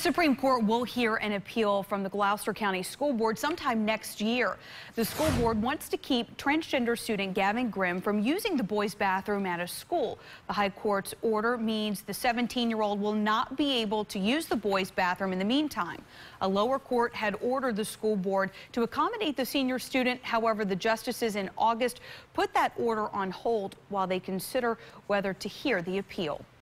Supreme Court will hear an appeal from the Gloucester County School Board sometime next year. The school board wants to keep transgender student Gavin Grimm from using the boys' bathroom at a school. The High Court's order means the 17-year-old will not be able to use the boys' bathroom in the meantime. A lower court had ordered the school board to accommodate the senior student. However, the justices in August put that order on hold while they consider whether to hear the appeal.